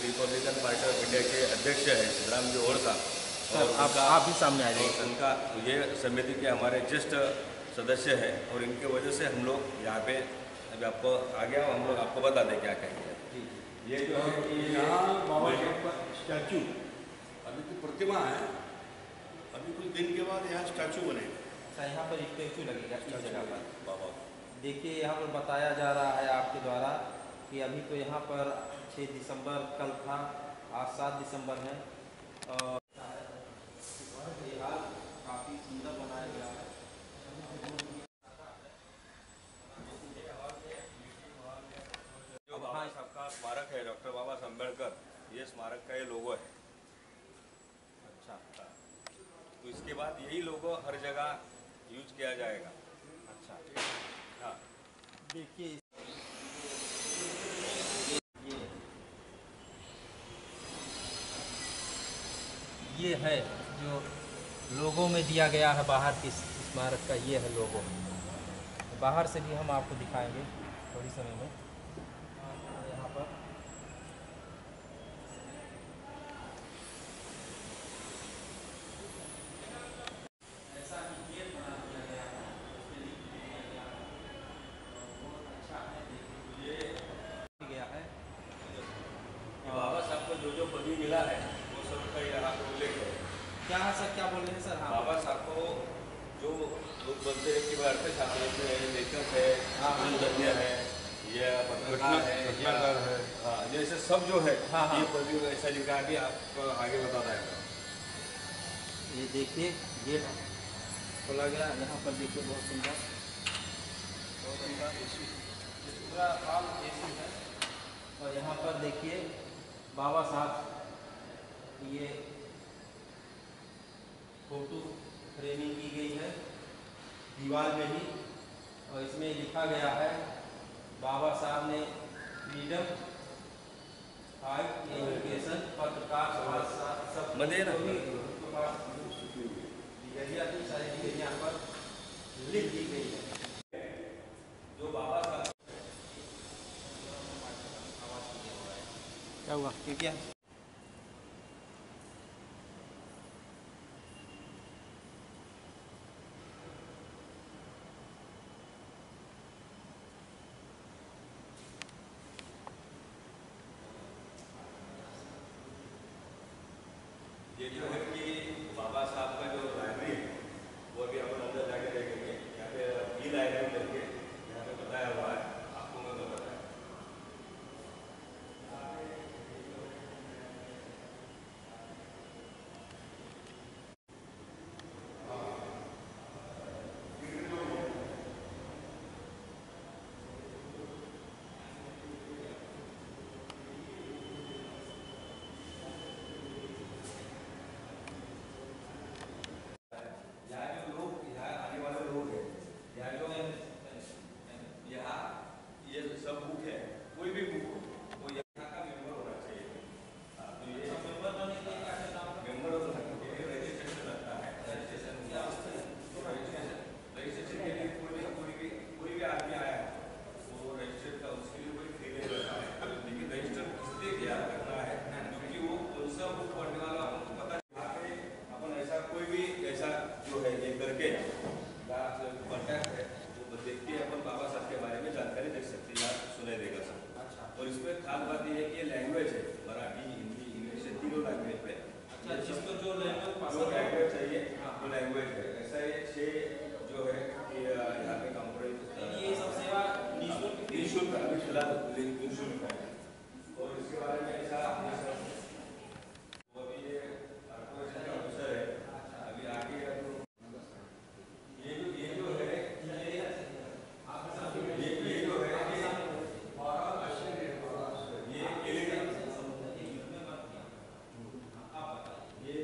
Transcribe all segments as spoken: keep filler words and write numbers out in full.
Republican party of India के अध्यक्ष हैं सिद्धराम जी ओढ़ साहब। सर आप आप भी सामने आ जाइए। उनका ये समिति के हमारे ज्येष्ठ सदस्य हैं और इनके वजह से हम लोग यहाँ पे अभी आपको आ गया हम लोग आपको बता दें क्या कहेंगे। ये जो है कि यहाँ बाबा साहब का स्टैचू अभी तो प्रतिमा है, अभी कुछ दिन के बाद यहाँ स्टैचू बनेगा। अच्छा यहाँ पर स्टैचू लगेगा इस जगह पर। बाबा देखिए यहाँ पर बताया जा रहा है आपके द्वारा कि अभी तो यहाँ पर छः दिसंबर कल था, आज सात दिसंबर है और काफ़ी सुंदर बनाया गया है। जो बाबा साहब का स्मारक है डॉक्टर बाबा साहब अम्बेडकर, ये स्मारक का ये लोगो है। अच्छा तो इसके बाद यही लोगो हर जगह यूज किया जाएगा। अच्छा हाँ देखिए ये ये है जो लोगों में दिया गया है बाहर की स्मारक का, ये है लोगो। बाहर से भी हम आपको दिखाएंगे थोड़ी समय में। यहाँ पर ऐसा ही गेट बना दिया गया है, उसमें लिख दिया गया है और बहुत अच्छा है। देखिए ये गया है बाबा साहब को जो जो पदवी मिला है वो सब का यहाँ पे उल्लेख है। क्या है सर, क्या बोल रहे हैं सर? हाँ बाबा साहब को जो लोग बोलते हैं कि अर्थशास्त्र है, लेखक है, तज्ञ है, ये पत्रकार है, घटनाकार है, हाँ जैसे सब जो है हाँ, हाँ। ये पदवी ऐसा लिखा है कि आपको आगे बताता है। ये देखिए गेट खोला गया, यहाँ पर देखिए बहुत सुंदर, बहुत अच्छा ये पूरा हॉल एसी है। और यहाँ पर देखिए बाबा साहब ये फोटो फ्रेमिंग की गई है दीवार में ही और इसमें लिखा गया है बाबा साहब ने फ्रीडम फाइट एजुकेशन पत्रकार समाज सब मदेरा सारी चीज़ें यहाँ पर लिख दी गई है। जो बाबा साहब क्या हुआ क्यों क्या ये जो है कि बाबा साहब का जो लाइब्रेरी है वो अभी अपन अंदर जाके देखेंगे। यहाँ पे ई लाइब्रेरी करके यहाँ पे बताया हुआ है, आपको मैं तो बताया। यहाँ जो लोग यहाँ आने वाले लोग हैं, यहाँ जो यहाँ ये सब बुक है, कोई भी बुक हो वो यहाँ का मेंबर होना चाहिए। हाँ, तो ये मेंबर बनने के लिए क्या करना होगा? मेंबर होना चाहिए, रजिस्ट्रेशन लगता है। रजिस्ट्रेशन क्या रजिस्ट्रेशन रजिस्ट्रेशन के लिए कोई भी कोई भी कोई भी आदमी आया वो रजिस्टर का उसके लिए कोई फी नहीं लगता है। लेकिन रजिस्टर इसलिए क्या करना है क्योंकि वो कौन सा बुक पढ़ने वाला आपको पता है। यहाँ पे अपन ऐसा कोई भी ऐसा जो है ये करके कॉन्टैक्ट है वो देख के अपन बाबा साहब के बारे में जानकारी दे सकते हैं या सुनाई देगा सब। अच्छा और इसमें खास बात ये है कि ये लैंग्वेज है मराठी हिंदी इंग्लिश तीनों लैंग्वेज पे। अच्छा जिसको जो लैंग्वेज जो पसंद है लैंग्वेज चाहिए वो लैंग्वेज है। ऐसा ये छः जो है कि यहाँ पे कंप्यूटर ये सब सेवा निःशुल्क निःशुल्क अभी फिलहाल निःशुल्क है। और इसके बारे में ऐसा वो अभी ये कॉर्पोरेशन का ऑफिसर है, अभी आगे ये जो ये जो है ये ये जो है ये केले का ये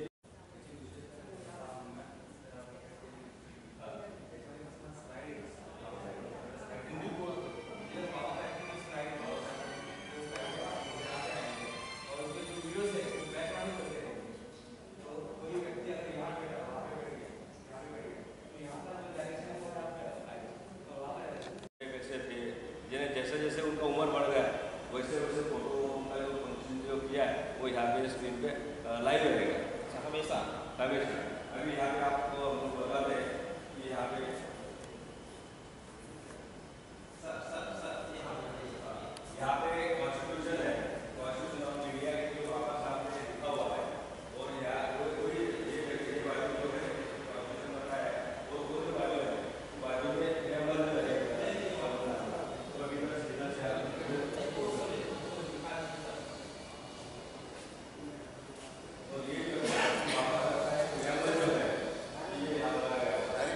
यहाँ पे स्क्रीन पे लाइव रहेगा हमेशा। हमेशा। अभी यहाँ पे आपको हम लोग बता दें कि यहाँ पे यहाँ पे कॉन्स्टिट्यूशन है, कॉन्स्टिट्यूशन ऑफ इंडिया के जो बाबा साहब ने लिखा हुआ है, और यहाँ कोई कोई ये ये बाजू जो है कॉन्स्टिट्यूशन बताया है वो दोनों बाजू है, बाजू में टेबल रहेगा तो अभी बस इधर से आप तो ये जो है बाबा साहब का एक टेबल जो है ये यहाँ लगाया हुआ है।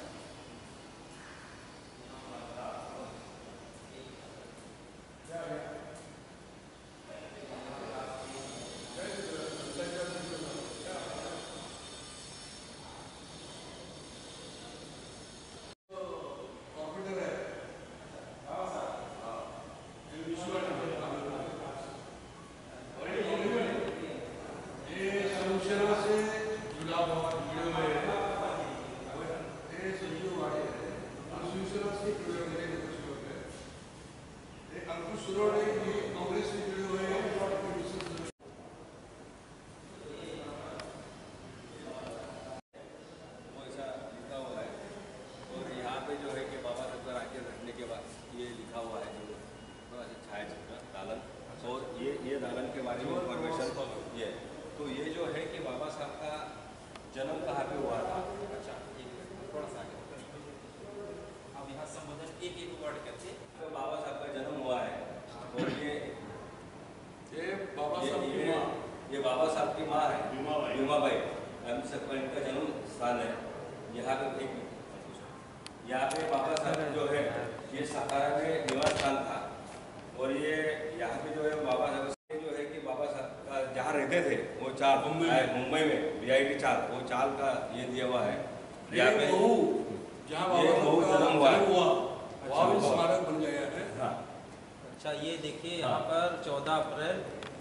ऐसा लिखा हुआ है और यहाँ पे जो है कि बाबा साहब का राज्य रखने के बाद ये लिखा हुआ है जो थोड़ा सा छायाचित्र दालन, और ये ये दालन के बारे में इंफॉर्मेशन ये तो ये जो है कि बाबा साहब का जन्म कहाँ पे हुआ था। अच्छा, एक थोड़ा सा आगे अब यहाँ संबोधन एक एक वर्ड करके तो बाबा साहब का जन्म हुआ है और ये ये बाबा ये साहब की ये, माँ ये बाबा साहब की माँ है भीमाबाई। भीमाबाई। हम सब इनका जन्म स्थान है यहाँ पे। एक यहाँ पे बाबा साहब जो है ये सातारा में निवास स्थान था, और ये यहाँ पे जो है बाबा साहब जो है कि बाबा साहब का जहाँ रहते थे वो चाल मुंबई में। मुंबई में वी आई टी चाल, वो चाल का ये दिया हुआ है यहाँ पे। महू जहाँ ये बाबा महू साहब का जन्म हुआ है। जन्म हुआ वहाँ भी अच्छा, स्मारक बन गया है। हाँ अच्छा, ये देखिए यहाँ पर चौदह अप्रैल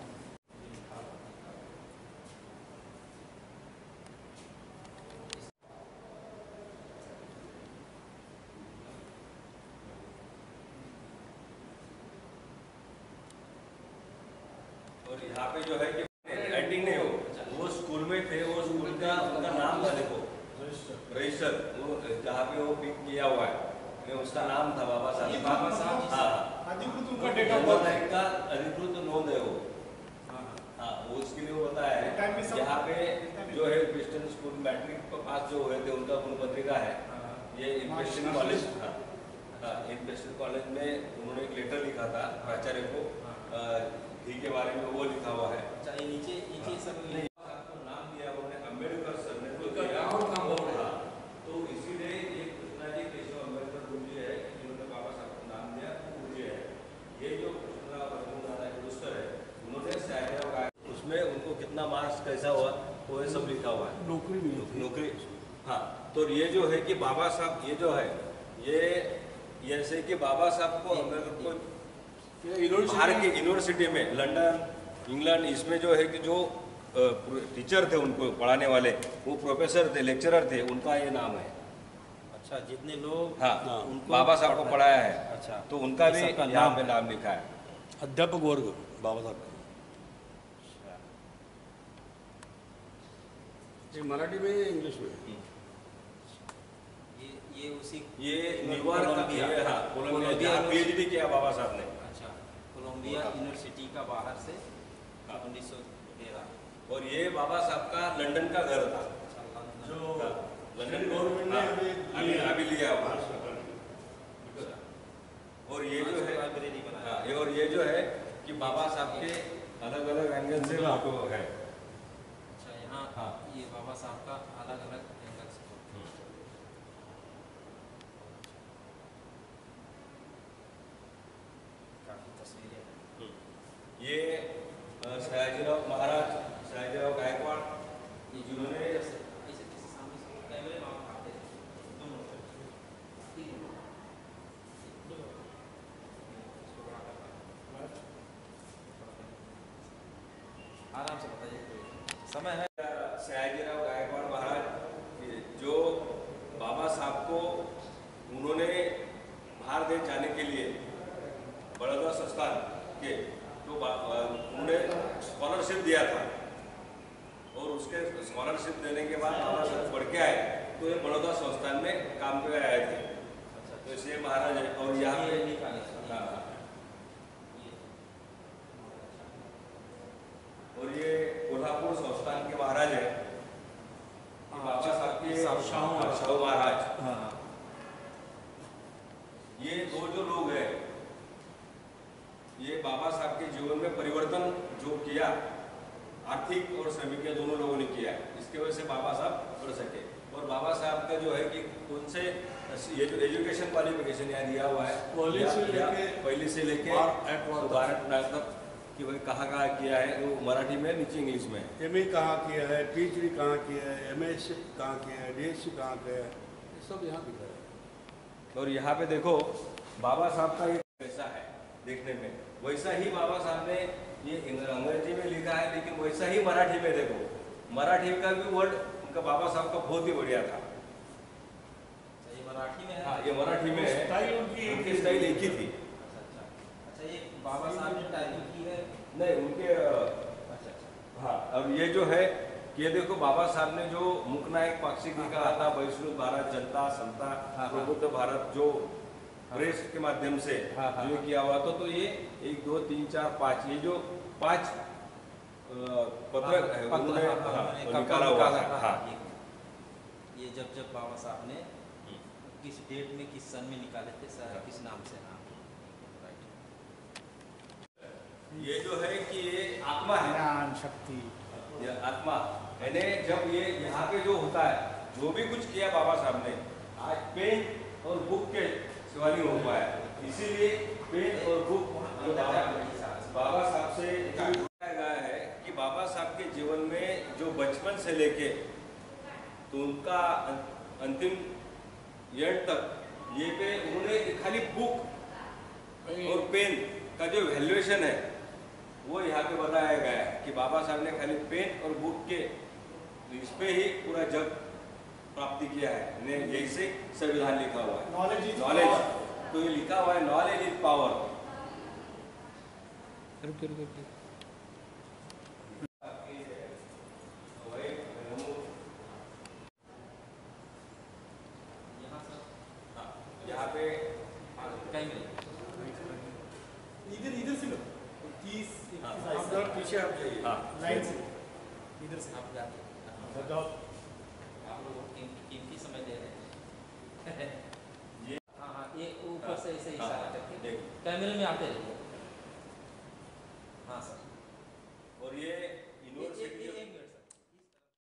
और यहाँ पे जो है कि राइटिंग नहीं हो, वो स्कूल में थे, वो स्कूल का उनका नाम था, देखो रजिस्टर वो जहाँ पे वो पिक किया हुआ है ये उसका नाम था बाबा साहब। ये बाबा साहब हाँ अधिकृत उनका उनका डेट ऑफ बर्थ है। का अधिकृत नोंद है वो। हाँ वो उसके लिए वो बताया है। यहाँ पे जो है क्रिश्चियन स्कूल मैट्रिक पास जो हुए थे उनका गुण पत्रिका है ये क्रिश्चियन कॉलेज। हाँ हाँ इन क्रिश्चियन कॉलेज में उन्होंने एक लेटर लिखा था प्राचार्य को घी के बारे में, वो लिखा हुआ है। अच्छा, ये नीचे नीचे सब नहीं, आपको नाम दिया उन्होंने अम्बेडकर सर ने तो उनका दिया। नाम नाम बोल रहे हैं। हाँ, तो इसीलिए ये कृष्णाजी केशव अम्बेडकर गुरुजी है जिन्होंने बाबा साहब को नाम दिया गुरुजी है। ये जो कृष्णराव अर्जुन दादा गुरुस्तर है उन्होंने सयाजीराव गायकवाड़ उसमें उनको कितना मार्क्स कैसा हुआ तो ये सब लिखा हुआ है। नौकरी मिली थी। नौकरी। हाँ तो ये जो है कि बाबा साहब ये जो है ये जैसे कि बाबा साहब को अम्बेडकर को बाहर की यूनिवर्सिटी में लंदन इंग्लैंड इसमें जो है कि जो टीचर थे उनको पढ़ाने वाले वो प्रोफेसर थे, लेक्चरर थे, उनका ये नाम है। अच्छा, जितने लोग हाँ उनको बाबा साहब को पढ़ाया है। अच्छा, तो उनका भी सबका यहाँ नाम पे है। नाम लिखा है। अध्यापक वर्ग बाबा साहब का। ये मराठी में या इंग्लिश में? ये ये उसी ये न्यूयॉर्क का कोलंबिया। ये हाँ कोलंबिया कोलंबिया जहाँ पीएचडी किया बाबा साहब ने। अच्छा, कोलंबिया यूनिवर्सिटी का बाहर से उन्नीस सौ तेरह। और ये बाबा साहब का लंदन का घर था अच्छा, लंदन। जो हाँ, लंदन गवर्नमेंट ने हाँ, अभी अभी अभी लिया हुआ। अच्छा, और ये जो है लाइब्रेरी बनाया। हाँ, ये और ये जो है कि बाबा साहब के अलग अलग एंगल से फोटो है। अच्छा, यहाँ हाँ। ये बाबा साहब का अलग अलग एंगल से काफी तस्वीरें हैं। ये अ, सयाजीराव महाराज सयाजीराव गायकवाड़ ये जिन्होंने ऐसे ऐसे ऐसे सामने से कैमरे में आप आते हैं दोनों तीन इसको बड़ा करना है। आराम से बताइए, समय है। सयाजीराव गायकवाड़ महाराज ये जो बाबा साहब को उन्होंने बाहर देश जाने के लिए बड़ौदा संस्थान के तो उन्होंने स्कॉलरशिप दिया था महाराज है। और यहाँ पे ये निकाले सर। हाँ, ये और ये कोल्हापुर संस्थान के महाराज है, ये हाँ, बाबा साहब के साहू- शाहू हाँ, शाहू महाराज। हाँ ये दो जो लोग हैं, ये बाबा साहब के जीवन में परिवर्तन जो किया, आर्थिक और श्रमिक दोनों लोगों ने किया, इसके वजह से बाबा साहब बढ़ सके। और बाबा साहब का जो है कि उनसे ये जो एजुकेशन क्वालिफिकेशन यहाँ दिया हुआ है, पहले से या- या लेके पहले से लेके बार- एट बार तक। बारह तक कि भाई कहाँ कहाँ किया है, वो मराठी में, नीचे इंग्लिश में। एम ए कहाँ किया है, पीएचडी कहाँ किया है, एम एस कहाँ किया है, डीएससी कहाँ किया है, ये सब यहाँ दिखा है। और यहाँ पे देखो बाबा साहब का एक वैसा है देखने में, वैसा ही बाबा साहब ने ये अंग्रेजी में लिखा है, लेकिन वैसा ही मराठी में देखो, मराठी का भी वर्ड उनका बाबा साहब का बहुत ही बढ़िया था। अच्छा, ये मराठी में है। हाँ, ये मराठी में है, स्टाइल उनकी एक उनकी ही स्टाइल एक ही थी। अच्छा अच्छा अच्छा, ये बाबा साहब ने टाइपिंग की है। नहीं उनके अ, अच्छा अच्छा हाँ, अब ये जो है ये देखो बाबा साहब ने जो मुकनायक पाक्षिक कहा था, वैष्णव भारत, जनता संता, हाँ, हाँ। प्रबुद्ध भारत, जो प्रेस के माध्यम से हाँ, हाँ, जो हाँ। किया हुआ था, तो ये एक दो तीन चार पाँच, ये जो पांच अ, पत्र हाँ, है, पत्र, उन्होंने हाँ, हाँ, हाँ, उन्होंने वो कब- निकाला कब हुआ निकाला था। था, हाँ, ये ये जब जब बाबा साहब ने किस डेट में किस सन में निकाले थे सर, हाँ। किस नाम से। हाँ राइट। ये जो है कि ये आत्मा है, ज्ञान शक्ति ये आत्मा यानी जब ये यहाँ पे जो होता है, जो भी कुछ किया बाबा साहब ने, आज पेन और बुक के सिवा नहीं हो पाया, इसीलिए पेन और बुक जो बाबा बाबा साहब से बताया गया है कि बाबा साहब के जीवन में जो बचपन से लेके तो उनका अं- अंतिम एंड तक ये पे उन्होंने खाली बुक और पेन का जो वैल्यूएशन है वो यहाँ पे बताया गया है कि बाबा साहब ने खाली पेन और बुक के इस पे ही पूरा जग प्राप्ति किया है, ने यही से संविधान लिखा हुआ है। नॉलेज इज नॉलेज, तो ये लिखा हुआ है नॉलेज इज पावर। यहाँ सर यहाँ पे कहीं में इधर इधर से लो तीस हाँ, आप जरा पीछे आप जाइए। हाँ, लाइन से इधर से आप जाते जाओ। आप लोग कीम- कीमती समय दे रहे हैं। ये हाँ हाँ, ये ऊपर से ऐसे हाँ, इशारा करके देखो। कैमरे में आते रहिए।